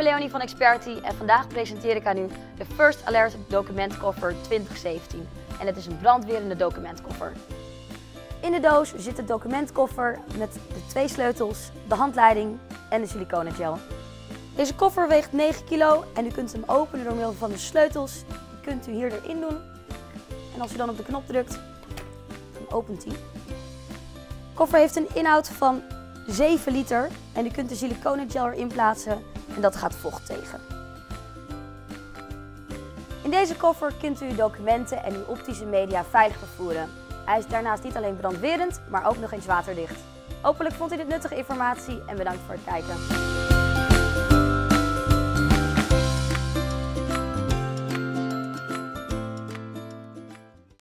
Leonie van Experti en vandaag presenteer ik aan u de First Alert documentkoffer 2017. En het is een brandwerende documentkoffer. In de doos zit de documentkoffer met de 2 sleutels, de handleiding en de siliconen gel. Deze koffer weegt 9 kilo en u kunt hem openen door middel van de sleutels. Die kunt u hier erin doen. En als u dan op de knop drukt, dan opent hij. De koffer heeft een inhoud van 7 liter en u kunt de siliconen gel erin plaatsen en dat gaat vocht tegen. In deze koffer kunt u uw documenten en uw optische media veilig vervoeren. Hij is daarnaast niet alleen brandwerend, maar ook nog eens waterdicht. Hopelijk vond u dit nuttige informatie en bedankt voor het kijken.